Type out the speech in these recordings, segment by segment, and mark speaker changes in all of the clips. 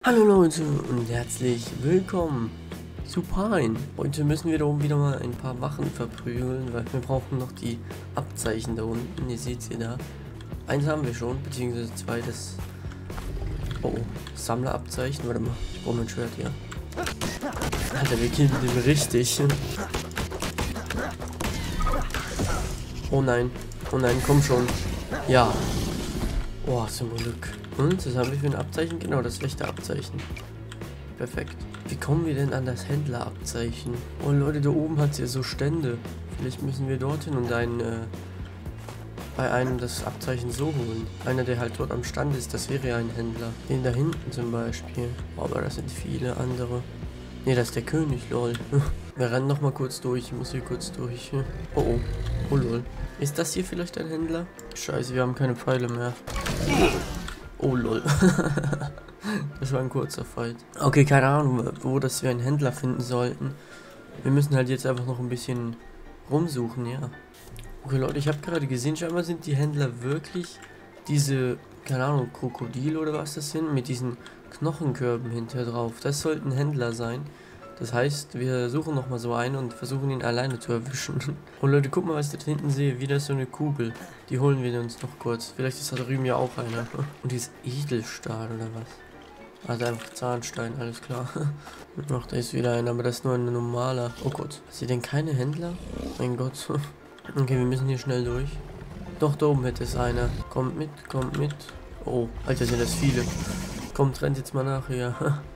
Speaker 1: Hallo Leute und herzlich willkommen zu Pine. Heute müssen wir da oben wieder mal ein paar Wachen verprügeln, weil wir brauchen noch die Abzeichen da unten. Ihr seht sie da. Eins haben wir schon, beziehungsweise zwei, das Sammlerabzeichen. Warte mal, ich brauche mein Schwert hier. Alter, wir killen den richtig. Oh nein, komm schon. Ja. Oh, zum Glück. Und, das haben wir für ein Abzeichen? Genau, das Wächterabzeichen. Perfekt. Wie kommen wir denn an das Händlerabzeichen? Oh Leute, da oben hat es ja so Stände. Vielleicht müssen wir dorthin und bei einem das Abzeichen so holen. Einer, der halt dort am Stand ist, das wäre ja ein Händler. Den da hinten zum Beispiel. Oh, aber das sind viele andere. Ne, das ist der König, lol. Wir rennen noch mal kurz durch. Ich muss hier kurz durch. Oh, oh. Oh, lol. Ist das hier vielleicht ein Händler? Scheiße, wir haben keine Pfeile mehr. Oh, lol. Das war ein kurzer Fight. Okay, keine Ahnung, wo das wir einen Händler finden sollten. Wir müssen halt jetzt einfach noch ein bisschen rumsuchen, ja. Okay, Leute, ich habe gerade gesehen, scheinbar sind die Händler wirklich diese, keine Ahnung, Krokodile oder was das sind, mit diesen Knochenkörben hinter drauf. Das sollten Händler sein. Das heißt, wir suchen nochmal so einen und versuchen ihn alleine zu erwischen. Und Leute, guck mal, was ich da hinten sehe. Wieder so eine Kugel. Die holen wir uns noch kurz. Vielleicht ist da drüben ja auch einer. Und die ist Edelstahl oder was? Also einfach Zahnstein, alles klar. Ach, da ist wieder einer, aber das ist nur ein normaler. Oh Gott. Ist hier denn keine Händler? Mein Gott. Okay, wir müssen hier schnell durch. Doch, da oben hätte es einer. Kommt mit, kommt mit. Oh, Alter, sind das viele. Kommt, rennt jetzt mal nachher.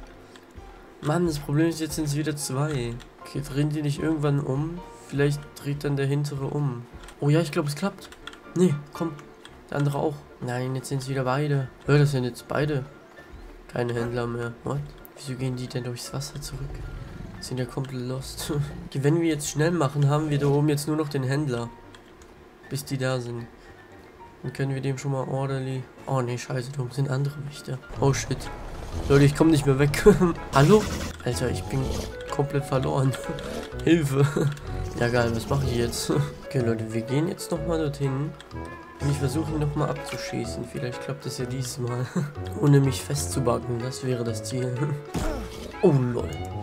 Speaker 1: Mann, das Problem ist, jetzt sind es wieder zwei. Okay, drehen die nicht irgendwann um? Vielleicht dreht dann der hintere um. Oh ja, ich glaube, es klappt. Nee, komm. Der andere auch. Nein, jetzt sind es wieder beide. Ja, das sind jetzt beide. Keine Händler mehr. What? Wieso gehen die denn durchs Wasser zurück? Sind ja komplett lost. Okay, wenn wir jetzt schnell machen, haben wir da oben jetzt nur noch den Händler. Bis die da sind. Dann können wir dem schon mal orderly... Oh ne, scheiße, da oben sind andere Wächter. Oh shit. Leute, ich komme nicht mehr weg. Hallo? Alter, ich bin komplett verloren. Hilfe. Ja, geil, was mache ich jetzt? Okay, Leute, wir gehen jetzt nochmal dorthin. Und ich versuche ihn nochmal abzuschießen. Vielleicht klappt es ja diesmal. Ohne mich festzubacken, das wäre das Ziel. Oh, lol.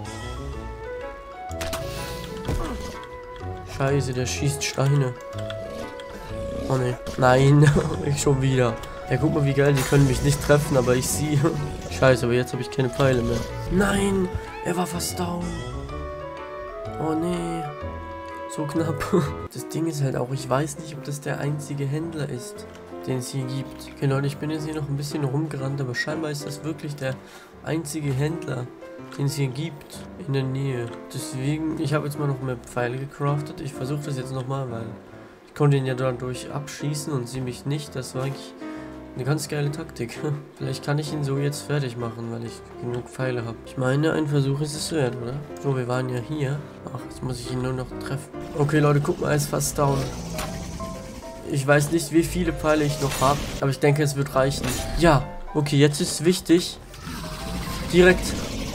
Speaker 1: Scheiße, der schießt Steine. Oh ne. Nein, ich schon wieder. Ja, guck mal, wie geil, die können mich nicht treffen, aber ich sie. Scheiße, aber jetzt habe ich keine Pfeile mehr. Nein, er war fast down. Oh nee. So knapp. Das Ding ist halt auch, ich weiß nicht, ob das der einzige Händler ist, den es hier gibt. Okay, Leute, ich bin jetzt hier noch ein bisschen rumgerannt, aber scheinbar ist das wirklich der einzige Händler, den es hier gibt in der Nähe. Deswegen, ich habe jetzt mal noch mehr Pfeile gecraftet. Ich versuche das jetzt nochmal, weil ich konnte ihn ja dadurch abschießen und sie mich nicht. Das war eigentlich eine ganz geile Taktik. Vielleicht kann ich ihn so jetzt fertig machen, weil ich genug Pfeile habe. Ich meine, ein Versuch ist es wert, oder? So, wir waren ja hier. Ach, jetzt muss ich ihn nur noch treffen. Okay, Leute, guck mal, er ist fast down. Ich weiß nicht, wie viele Pfeile ich noch habe, aber ich denke, es wird reichen. Ja, okay, jetzt ist es wichtig. Direkt.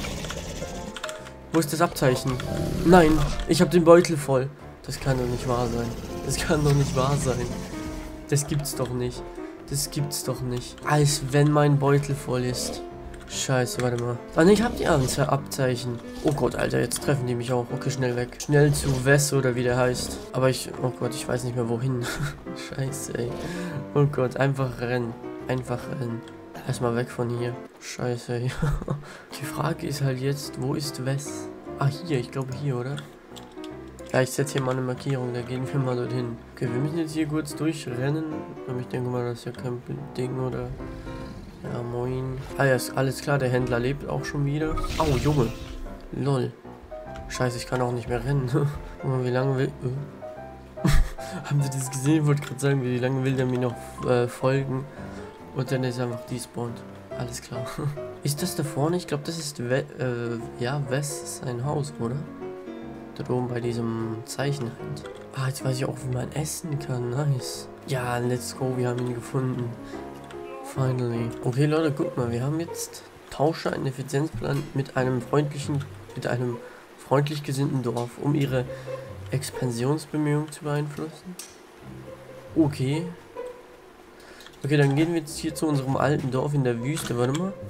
Speaker 1: Wo ist das Abzeichen? Nein, ich habe den Beutel voll. Das kann doch nicht wahr sein. Das kann doch nicht wahr sein. Das gibt's doch nicht. Das gibt's doch nicht. Als wenn mein Beutel voll ist. Scheiße, warte mal. Ah, ne, ich hab die Abzeichen. Oh Gott, Alter, jetzt treffen die mich auch. Okay, schnell weg. Schnell zu Wes oder wie der heißt. Aber oh Gott, ich weiß nicht mehr wohin. Scheiße, ey. Oh Gott, einfach rennen. Einfach rennen. Erstmal weg von hier. Scheiße, ey. Die Frage ist halt jetzt, wo ist Wes? Ah, hier, ich glaube hier, oder? Ja, ich setze hier mal eine Markierung, da gehen wir mal dorthin. Okay, wir müssen jetzt hier kurz durchrennen. Aber ich denke mal, das ist ja kein Ding, oder? Ja, moin. Ah ja, ist alles klar, der Händler lebt auch schon wieder. Au, Junge. Lol. Scheiße, ich kann auch nicht mehr rennen. Wie lange will... Haben Sie das gesehen? Ich wollte gerade sagen, wie lange will der mir noch folgen? Und dann ist er einfach despawned. Alles klar. Ist das da vorne? Ich glaube, das ist ja, Wes sein Haus, oder? Da oben bei diesem Zeichen halt. Ah, jetzt weiß ich auch, wie man essen kann. Nice. Ja, let's go. Wir haben ihn gefunden. Finally. Okay, Leute, guck mal. Wir haben jetzt Tausche einen Effizienzplan mit einem freundlich gesinnten Dorf, um ihre Expansionsbemühungen zu beeinflussen. Okay. Okay, dann gehen wir jetzt hier zu unserem alten Dorf in der Wüste. Warte mal.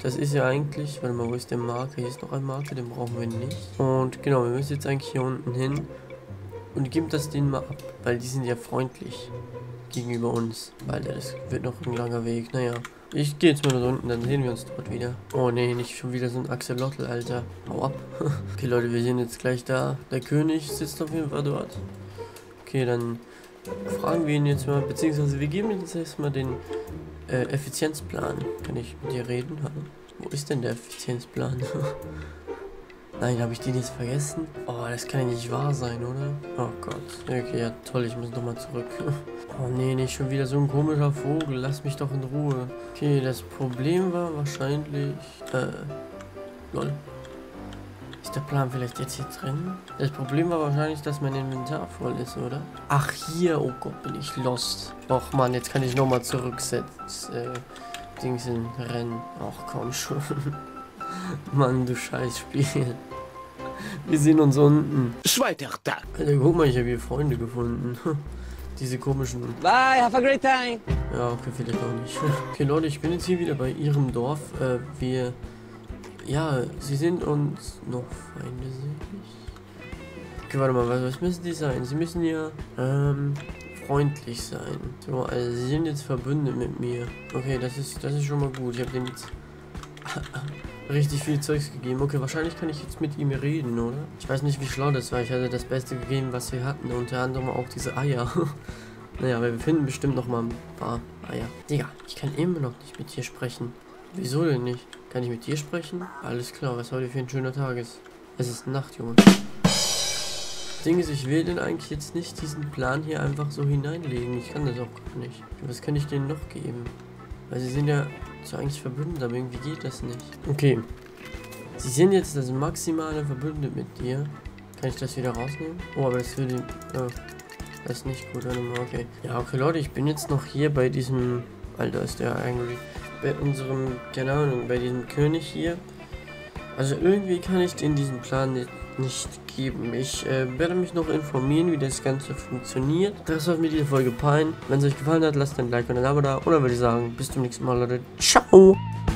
Speaker 1: das ist ja eigentlich, warte mal, wo ist der Marker? Hier ist noch ein Marker, den brauchen wir nicht. Und genau, wir müssen jetzt eigentlich hier unten hin und geben das denen mal ab, weil die sind ja freundlich gegenüber uns. Weil das wird noch ein langer Weg, naja. Ich gehe jetzt mal da unten, dann sehen wir uns dort wieder. Oh nee, nicht schon wieder so ein Axolotl, Alter. Hau ab. Okay, Leute, wir sind jetzt gleich da. Der König sitzt auf jeden Fall dort. Okay, dann fragen wir ihn jetzt mal, beziehungsweise wir geben jetzt erstmal den Effizienzplan. Kann ich mit dir reden? Hallo? Wo ist denn der Effizienzplan? Nein, habe ich den jetzt vergessen? Oh, das kann ja nicht wahr sein, oder? Oh Gott. Okay, ja toll, ich muss nochmal zurück. Oh nee, nicht schon wieder so ein komischer Vogel. Lass mich doch in Ruhe. Okay, das Problem war wahrscheinlich... lol. Ist der Plan vielleicht jetzt hier drin? Das Problem war wahrscheinlich, dass mein Inventar voll ist, oder? Ach, hier. Oh Gott, bin ich lost. Och Mann, jetzt kann ich nochmal zurücksetzen. Dings in Rennen. Ach komm schon. Mann, du Scheißspiel. Wir sehen uns unten.
Speaker 2: Zweiter Tag.
Speaker 1: Alter, guck mal, ich habe hier Freunde gefunden. Diese komischen...
Speaker 2: Bye, have a great time.
Speaker 1: Ja, okay, vielleicht auch nicht. Okay, Leute, ich bin jetzt hier wieder bei ihrem Dorf. Ja, sie sind uns noch Feinde, sehe ich. Okay, warte mal, was müssen die sein? Sie müssen ja, freundlich sein. So, also sie sind jetzt verbündet mit mir. Okay, das ist schon mal gut. Ich habe denen jetzt richtig viel Zeugs gegeben. Okay, wahrscheinlich kann ich jetzt mit ihm reden, oder? Ich weiß nicht, wie schlau das war. Ich hatte das Beste gegeben, was wir hatten. Unter anderem auch diese Eier. Naja, aber wir finden bestimmt noch mal ein paar Eier. Digga, ich kann immer noch nicht mit dir sprechen. Wieso denn nicht? Kann ich mit dir sprechen? Alles klar, was heute für ein schöner Tag ist. Es ist Nacht, Junge. Das Ding ist, ich will denn eigentlich jetzt nicht diesen Plan hier einfach so hineinlegen. Ich kann das auch gar nicht. Was kann ich denen noch geben? Weil sie sind ja so eigentlich verbündet, aber irgendwie geht das nicht. Okay. Sie sind jetzt das maximale verbündet mit dir. Kann ich das wieder rausnehmen? Oh, aber das würde... Oh, das ist nicht gut. Okay. Ja, okay, Leute, ich bin jetzt noch hier bei diesem... Alter, ist der angry. Bei unserem, keine Ahnung, bei diesem König hier. Also irgendwie kann ich den diesen Plan nicht geben. Ich werde mich noch informieren, wie das Ganze funktioniert. Das soll mir diese Folge gefallen. Wenn es euch gefallen hat, lasst ein Like und ein Abo da. Und dann würde ich sagen, bis zum nächsten Mal, Leute. Ciao!